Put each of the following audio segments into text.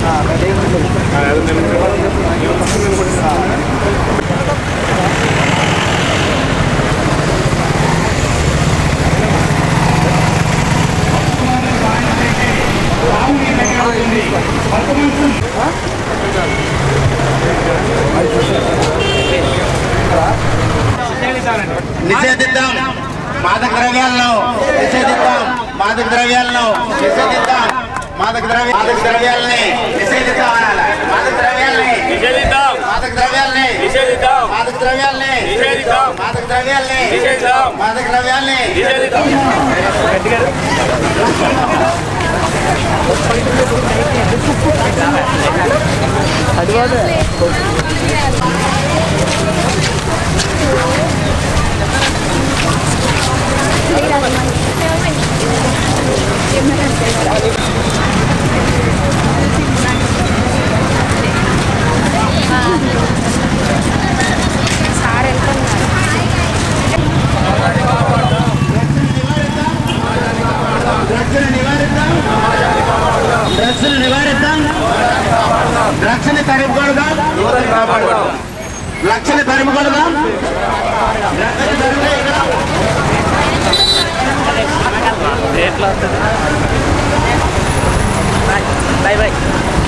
నిషేధిద్దాం మాదక ద్రవ్యాలను, నిషేధిద్దాం మాదక ద్రవ్యాలను, నిషేధిద్దాం మాదక ద్రవ్యాలని నిషేధిద్దాం, మాదక ద్రవ్యాలని నిషేధిద్దాం, మాదక ద్రవ్యాలని నిషేధిద్దాం, మాదక ద్రవ్యాలని నిషేధిద్దాం, మాదక ద్రవ్యాలని నిషేధిద్దాం, మాదక ద్రవ్యాలని నిషేధిద్దాం. డ్రగ్స్ని నివారిద్దాం, డ్రగ్స్ని తరిమికొడదాం, డ్రగ్స్ని తరిమికొడదాం. Bye bye.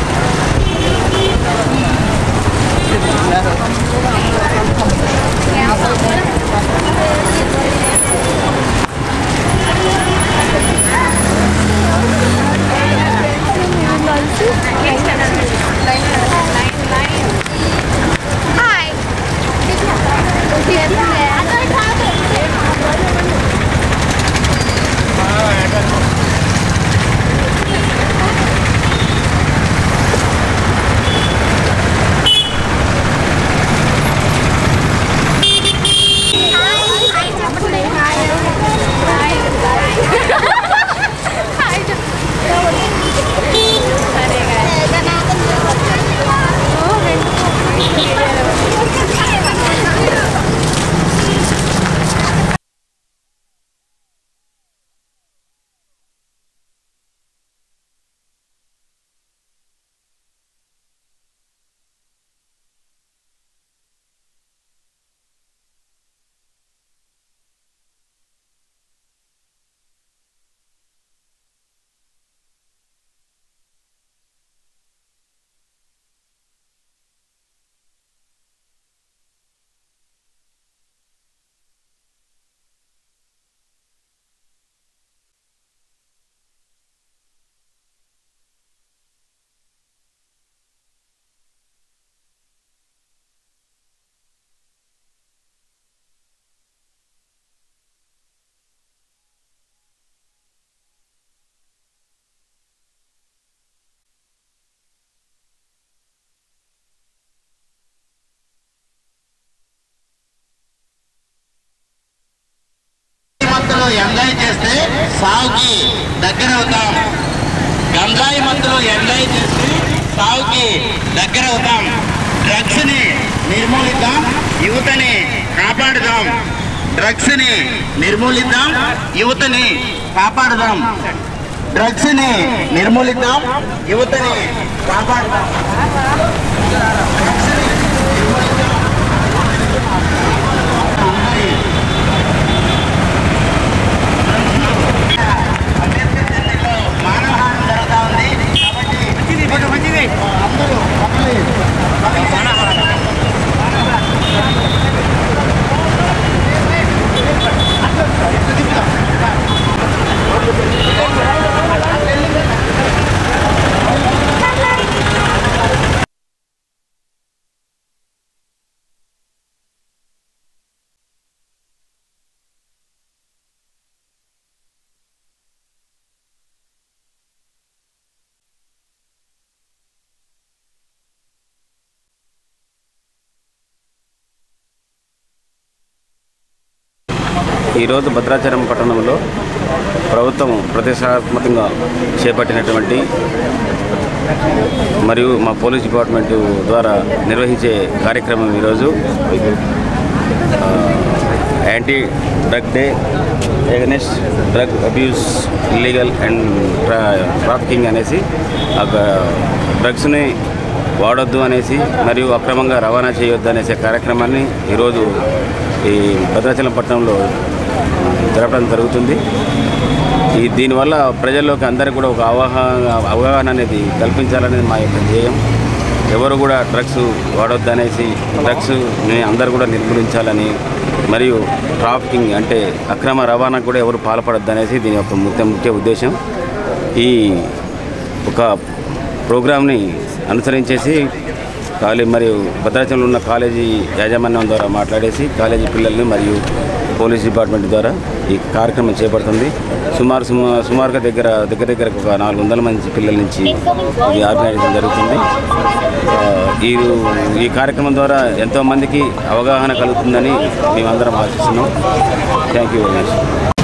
ఎంజాయ్ చేస్తే సాగుకి దగ్గర అవుతాం. గంజాయి మందులు ఎంజాయ్ చేస్తే సాగుకి దగ్గర అవుతాం. డ్రగ్స్ ని నిర్మూలిద్దాం, యువతని కాపాడుదాం. డ్రగ్స్ ని నిర్మూలిద్దాం, యువతని కాపాడుదాం. డ్రగ్స్ ని నిర్మూలిద్దాం, యువతని కాపాడుదాం. ఈరోజు భద్రాచలం పట్టణంలో ప్రభుత్వం ప్రతిష్టాత్మకంగా చేపట్టినటువంటి మరియు మా పోలీస్ డిపార్ట్మెంట్ ద్వారా నిర్వహించే కార్యక్రమం ఈరోజు anti drug day against drug abuse illegal and trafficking అనేసి డ్రగ్స్ని వాడొద్దు అనేసి మరియు అక్రమంగా రవాణా చేయొద్దు అనేసి కార్యక్రమాన్ని ఈరోజు ఈ భద్రాచలం పట్టణంలో జరపడం జరుగుతుంది. దీనివల్ల ప్రజల్లోకి అందరికీ కూడా ఒక అవగాహన అనేది కల్పించాలనేది మా యొక్క ధ్యేయం. ఎవరు కూడా డ్రగ్స్ వాడొద్దు అనేసి డ్రగ్స్ని అందరూ కూడా నిర్మూలించాలని మరియు ట్రాఫికింగ్ అంటే అక్రమ రవాణాకు కూడా ఎవరు పాల్పడొద్దు అనేసి దీని యొక్క ముఖ్య ఉద్దేశం. ఈ ఒక ప్రోగ్రామ్ని అనుసరించేసి మరియు భద్రాచలంలో ఉన్న కాలేజీ యాజమాన్యం ద్వారా మాట్లాడేసి కాలేజీ పిల్లల్ని మరియు పోలీస్ డిపార్ట్మెంట్ ద్వారా ఈ కార్యక్రమం చేపడుతుంది. సుమారుగా దగ్గర ఒక 400 మంది పిల్లల నుంచి ఇది ఆర్గనైజేషన్ జరుగుతుంది. ఈ కార్యక్రమం ద్వారా ఎంతోమందికి అవగాహన కలుగుతుందని మేమందరం ఆశిస్తున్నాం. Thank you very much.